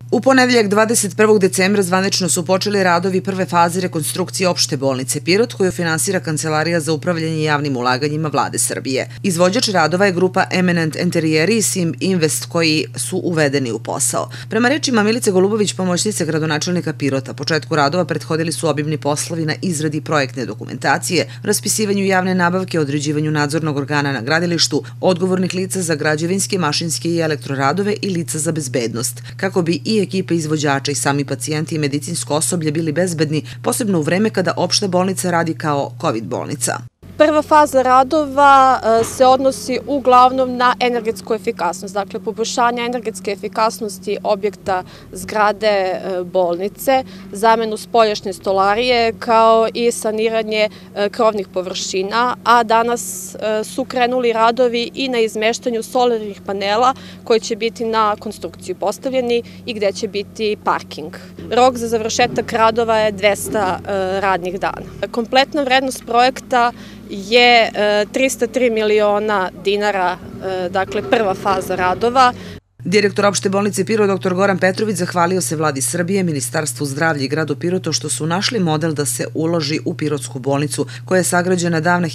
U ponedeljak 21. decembra zvanično su počeli radovi prve faze rekonstrukcije opšte bolnice Pirot, koju finansira Kancelarija za upravljanje javnim ulaganjima Vlade Srbije. Izvođač radova je grupa Eminent Enterieri i Sim Invest koji su uvedeni u posao. Prema rečima Milice Golubović, pomoćnice gradonačelnika Pirota, početku radova prethodili su obimni poslovi na izradi projektne dokumentacije, raspisivanju javne nabavke, određivanju nadzornog organa na gradilištu, odgovornih lica za građevinske, mašinske i elektroradove i lica za bezbednost, kako bi i ekipe izvođača i sami pacijenti i medicinsko osoblje bili bezbedni, posebno u vreme kada opšta bolnica radi kao COVID bolnica. Prva faza radova se odnosi uglavnom na energetsku efikasnost, dakle poboljšanje energetske efikasnosti objekta zgrade bolnice, zamenu spoljašnje stolarije kao i saniranje krovnih površina, a danas su krenuli radovi i na izmeštanju solarnih panela koji će biti na konstrukciju postavljeni i gde će biti parking. Rok za završetak radova je 200 radnih dana. Kompletna vrednost projekta je 303 miliona dinara, dakle prva faza radova. Direktor opšte bolnice Pirot, dr. Goran Petrović, zahvalio se Vladi Srbije, Ministarstvu zdravlja i gradu Pirotu što su našli model da se uloži u Pirotsku bolnicu, koja je sagrađena davne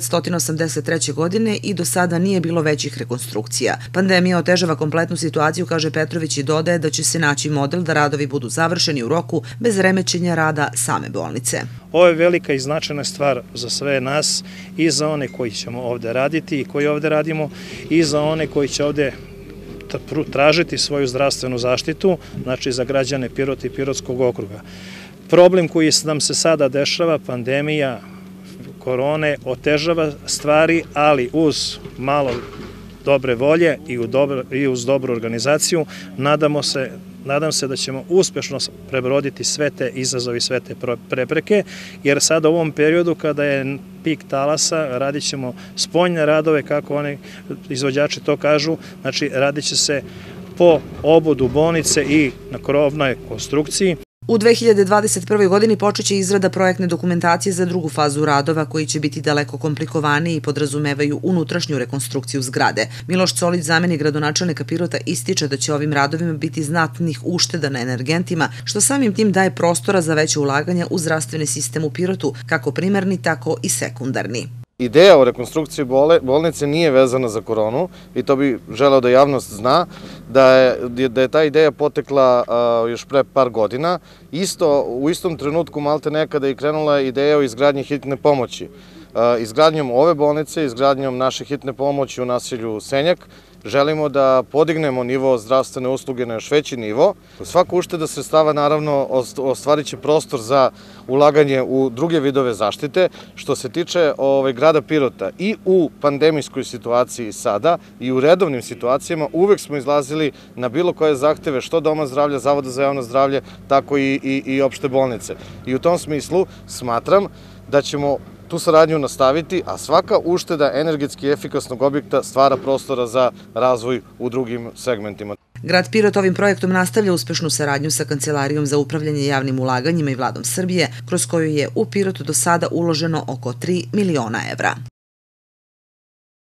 1983. godine i do sada nije bilo većih rekonstrukcija. Pandemija otežava kompletnu situaciju, kaže Petrović, i dodaje da će se naći model da radovi budu završeni u roku bez remećenja rada same bolnice. Ovo je velika i značajna stvar za sve nas, i za one koji ćemo ovde raditi i koji ovde radimo, i za one koji će ovde tražiti svoju zdravstvenu zaštitu, znači za građane Pirota i Pirotskog okruga. Problem koji nam se sada dešava, pandemija korone, otežava stvari, ali uz malo dobre volje i uz dobru organizaciju nadam se da ćemo uspešno prebroditi sve te izazove i sve te prepreke, jer sada u ovom periodu kada je pik talasa radit ćemo spoljne radove, kako oni izvođači to kažu, znači radit će se po obodu bolnice i na krovnoj konstrukciji. U 2021. godini počeće izrada projektne dokumentacije za drugu fazu radova, koji će biti daleko komplikovaniji i podrazumevaju unutrašnju rekonstrukciju zgrade. Miloš Colić, zamenik gradonačelnika Pirota, ističe da će ovim radovima biti znatnih ušteda na energentima, što samim tim daje prostora za veće ulaganja u zdravstveni sistem u Pirotu, kako primarni, tako i sekundarni. Ideja o rekonstrukciji bolnice nije vezana za koronu i to bi želeo da javnost zna, da je ta ideja potekla još pre par godina. U istom trenutku malte nekada je krenula ideja o izgradnji hitne pomoći. Izgradnjom ove bolnice, izgradnjom naše hitne pomoći u naselju Senjak, želimo da podignemo nivo zdravstvene usluge na još veći nivo. Svaka ušteda sredstava naravno ostvarit će prostor za ulaganje u druge vidove zaštite. Što se tiče grada Pirota, i u pandemijskoj situaciji sada i u redovnim situacijama uvek smo izlazili na bilo koje zahteve, što Doma zdravlja, Zavoda za javno zdravlje, tako i opšte bolnice. I u tom smislu smatram da ćemo tu saradnju nastaviti, a svaka ušteda energetski efikasnog objekta stvara prostora za razvoj u drugim segmentima. Grad Pirot ovim projektom nastavlja uspešnu saradnju sa Kancelarijom za upravljanje javnim ulaganjima i Vladom Srbije, kroz koju je u Pirotu do sada uloženo oko 3 miliona evra.